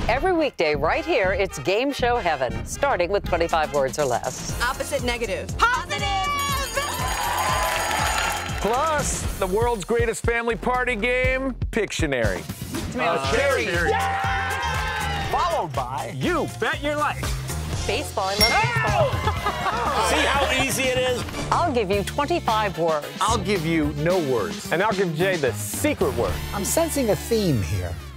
Every weekday right here, it's game show heaven, starting with 25 words or less. Opposite negative. Positive! Plus, the world's greatest family party game, Pictionary. Cherry. Yeah! Followed by You Bet Your Life. Baseball, I love baseball. See how easy it is? I'll give you 25 words. I'll give you no words. And I'll give Jay the secret word. I'm sensing a theme here.